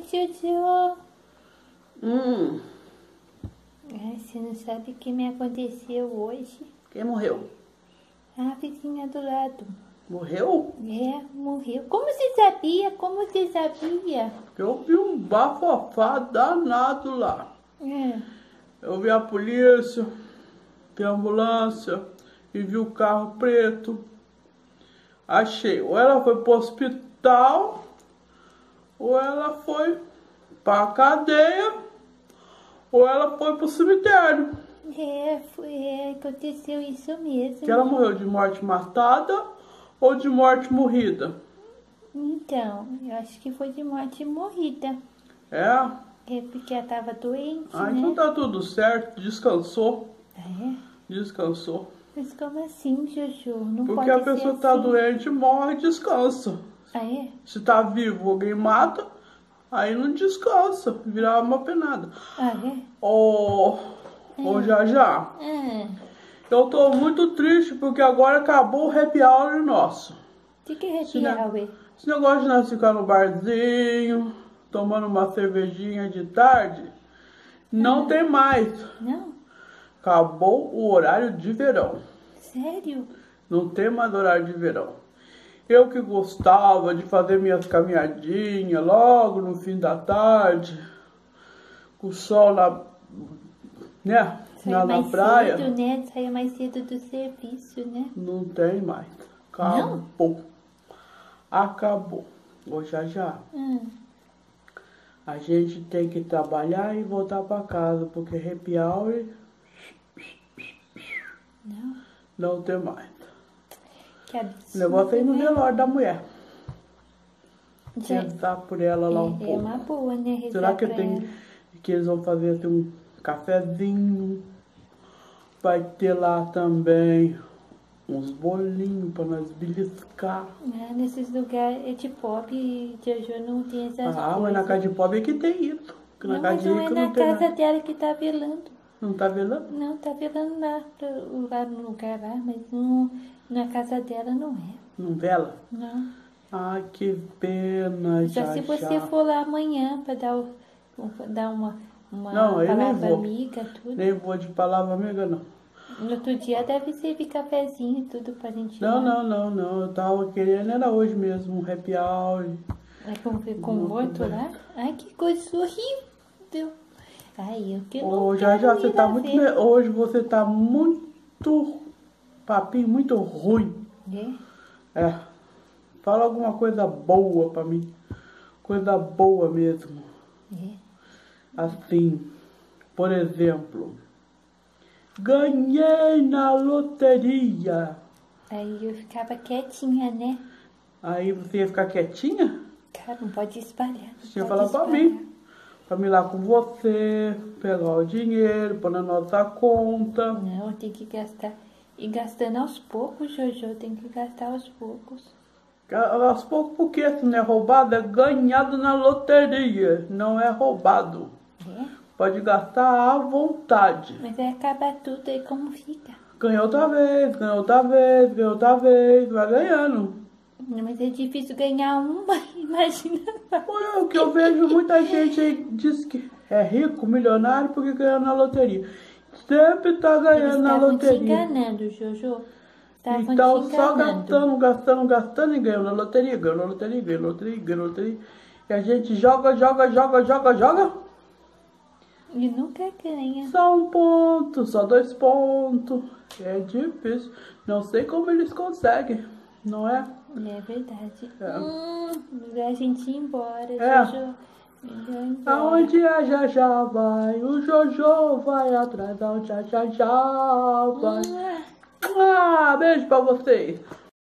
Jojo. Hum. Ai, você não sabe o que me aconteceu hoje? Quem morreu? A vizinha do lado. Morreu? É, morreu. Como você sabia? Como você sabia? Eu vi um bafafá danado lá. É. Eu vi a polícia, vi a ambulância e vi o carro preto. Achei, ou ela foi pro hospital, ou ela foi pra cadeia, ou ela foi pro cemitério. Aconteceu isso mesmo. Que ela morreu de morte matada ou de morte morrida? Então, eu acho que foi de morte morrida. É? É porque ela tava doente, Ah, né? então tá tudo certo, descansou. É? Descansou. Mas como assim, Jojo? Não Porque pode a pessoa ser tá assim. doente, morre e descansa. Ah, é? Se tá vivo, alguém mata, aí não descansa, vira uma penada. Ah, é? Ô, já. Ah, Eu tô muito triste porque agora acabou o happy hour nosso. que é Esse happy hour? Esse negócio de nós ficar no barzinho, tomando uma cervejinha de tarde, não tem mais. Não? Acabou o horário de verão. Sério? Não tem mais horário de verão. Eu que gostava de fazer minhas caminhadinhas logo no fim da tarde, com o sol né, Saiu na mais praia. cedo, né? Saiu mais cedo do serviço, né? Não tem mais. Acabou. Acabou. Ô, já. A gente tem que trabalhar e voltar para casa, porque happy hour não tem mais. Que absurdo, O negócio é ir no né? velório da mulher. Gente, Rezar por ela lá um pouco. É uma boa, né? Rezar Será que pra ela. que eles vão fazer assim, um cafezinho? Vai ter lá também uns bolinhos para nós beliscar. Nesses lugares é de pobre, Jojo não tem essas coisas. Ah, mas na casa de pobre é que tem isso. Porque na Não, casa mas de não é rico na não tem casa nada. dela que tá velando. Não tá vendo? Não, tá velando lá no lugar lá, mas não, na casa dela não é. Não vela? Não. Ai, que pena, Só se você for lá amanhã pra dar uma Não, eu nem palavra vou. amiga, tudo. Nem vou de palavra amiga, não. No outro dia deve servir cafezinho e tudo pra gente ir Não, lá. não. Eu tava querendo, era hoje mesmo, um happy hour. É com o morto lá? Ai, que coisa horrível. Ai, eu que não Ô, quero você ir tá lá muito... ver. Hoje você tá muito... Papinho muito ruim. É. Fala alguma coisa boa pra mim. Coisa boa mesmo. Assim, por exemplo, ganhei na loteria. Aí eu ficava quietinha, né? Aí você ia ficar quietinha? Cara, não pode espalhar. Você ia falar pra mim. Pra mim ir lá com você, pegar o dinheiro, pôr na nossa conta. Não, tem que gastar. E gastando aos poucos, Jojo, tem que gastar aos poucos. Aos poucos, porque se não é roubado, é ganhado na loteria. Não é roubado. Pode gastar à vontade. Mas vai acabar tudo aí, como fica? Ganhou outra vez, vai ganhando. Mas é difícil ganhar uma, imagina. Olha, o que eu vejo muita gente aí diz que é rico, milionário, porque ganhou na loteria. Sempre tá ganhando na loteria. Te enganando, Jojo. Estavam Então te só enganando. gastando e ganhando na loteria, ganhando na loteria. E a gente joga. E nunca ganha. Só um ponto, só 2 pontos. É difícil. Não sei como eles conseguem, não é? É verdade. A gente ir embora, Jojo. Melhor ir embora. Aonde a Jajá vai, o Jojo vai atrás, aonde a Jajá vai. Beijo pra vocês.